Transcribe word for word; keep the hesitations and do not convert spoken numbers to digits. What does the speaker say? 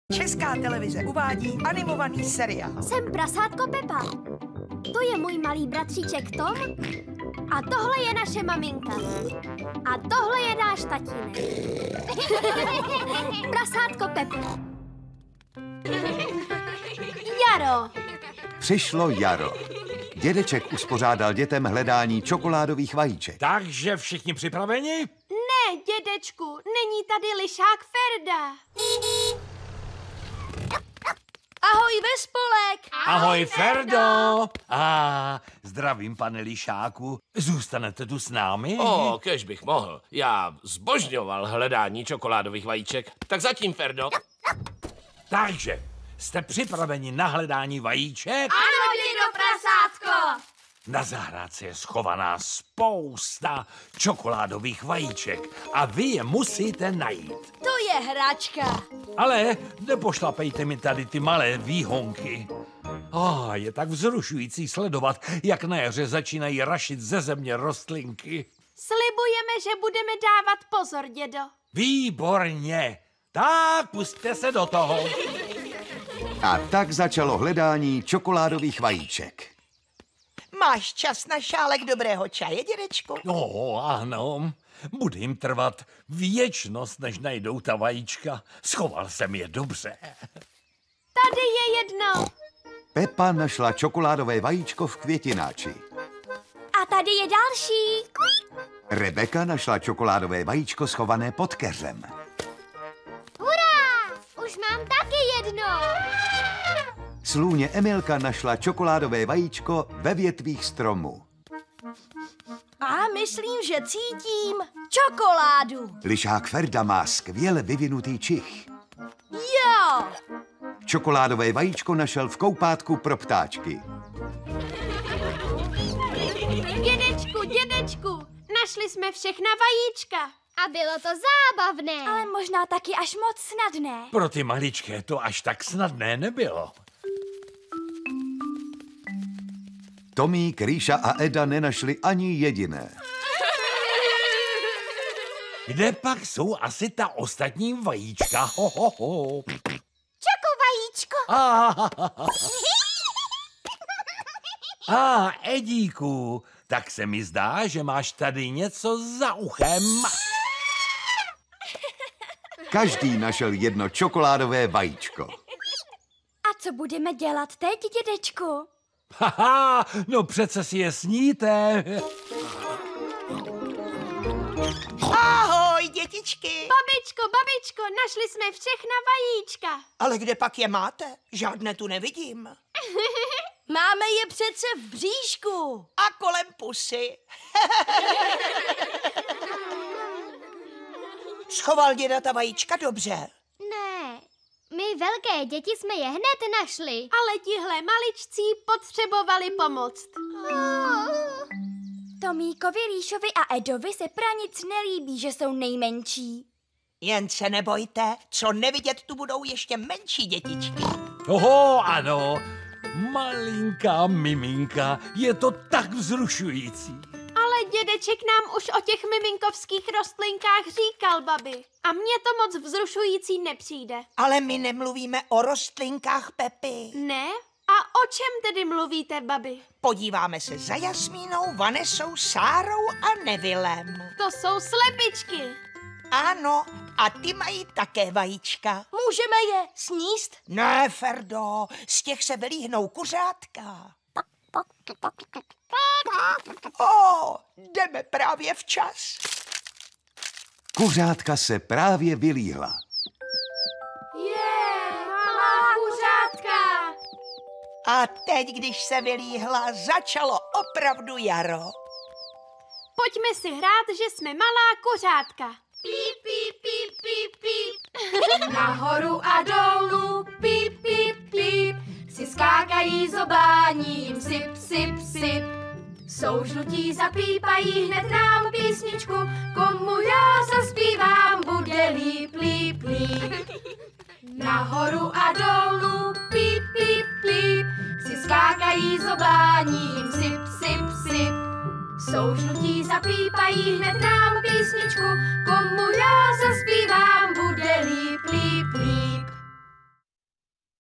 Česká televize uvádí animovaný seriál. Jsem prasátko Pepa. To je můj malý bratříček Tom a tohle je naše maminka. A tohle je náš tatínek. Prasátko Pepa. Jaro. Přišlo jaro. Dědeček uspořádal dětem hledání čokoládových vajíček. Takže všichni připraveni? Ne, dědečku, není tady lišák Ferda. Ahoj, Vespolek! Ahoj, Ferdo! A zdravím, pane lišáku. Zůstanete tu s námi? O, kež bych mohl. Já zbožňoval hledání čokoládových vajíček. Tak zatím, Ferdo. Takže, jste připraveni na hledání vajíček? Ano, dědo prasátko! Na zahrádce je schovaná spousta čokoládových vajíček a vy je musíte najít. To je hračka. Ale nepošlapejte mi tady ty malé výhonky. Oh, je tak vzrušující sledovat, jak na jaře začínají rašit ze země rostlinky. Slibujeme, že budeme dávat pozor, dědo. Výborně. Tak pusťte se do toho. A tak začalo hledání čokoládových vajíček. Máš čas na šálek dobrého čaje, dědečku? No, ano. Bude jim trvat věčnost, než najdou ta vajíčka. Schoval jsem je dobře. Tady je jedno. Pepa našla čokoládové vajíčko v květináči. A tady je další. Rebeka našla čokoládové vajíčko schované pod keřem. Hurá! Už mám taky jedno. Slůně Emilka našla čokoládové vajíčko ve větvích stromu. A myslím, že cítím čokoládu. Lišák Ferda má skvěle vyvinutý čich. Jo! Čokoládové vajíčko našel v koupátku pro ptáčky. Dědečku, dědečku, našli jsme všechna vajíčka. A bylo to zábavné. Ale možná taky až moc snadné. Pro ty maličké to až tak snadné nebylo. Tomík, Ríša a Eda nenašli ani jediné. Kde pak jsou asi ta ostatní vajíčka? Ho, ho, ho. Čoko vajíčko. A ah, Edíku, tak se mi zdá, že máš tady něco za uchem. Každý našel jedno čokoládové vajíčko. A co budeme dělat teď, dědečku? Haha, no přece si je sníte. Ahoj, dětičky. Babičko, babičko, našli jsme všechna vajíčka. Ale kde pak je máte? Žádné tu nevidím. Máme je přece v bříšku. A kolem pusy. Schoval děda ta vajíčka dobře. Ne, my velké děti jsme je hned našli. Ale tihle maličcí potřebovali pomoc. Tomíkovi, Ríšovi a Edovi se pranic nelíbí, že jsou nejmenší. Jen se nebojte, co nevidět, tu budou ještě menší dětičky. Oho, ano, malinká miminka, je to tak vzrušující. Ale dědeček nám už o těch miminkovských rostlinkách říkal, babi. A mně to moc vzrušující nepřijde. Ale my nemluvíme o rostlinkách, Pepi. Ne? A o čem tedy mluvíte, babi? Podíváme se za Jasmínou, Vanesou, Sárou a Nevilem. To jsou slepičky. Ano, a ty mají také vajíčka. Můžeme je sníst? Ne, Ferdo, z těch se vylíhnou kuřátka. O, jdeme právě včas. Kuřátka se právě vylíhla. Je, malá kuřátka. A teď, když se vylíhla, začalo opravdu jaro. Pojďme si hrát, že jsme malá kuřátka. Píp, píp, píp, píp, píp. Nahoru a dolů, píp, píp, píp. Si skákají zobáním, sip, sip, sip. Soužnutí zapípají hned nám písničku. Komu já zaspívám, bude líp, líp, líp. Nahoru a dolů, píp, píp, píp. Si skákají zobáním, sip, sip, sip. Soužnutí zapípají hned nám písničku. Komu já zaspívám,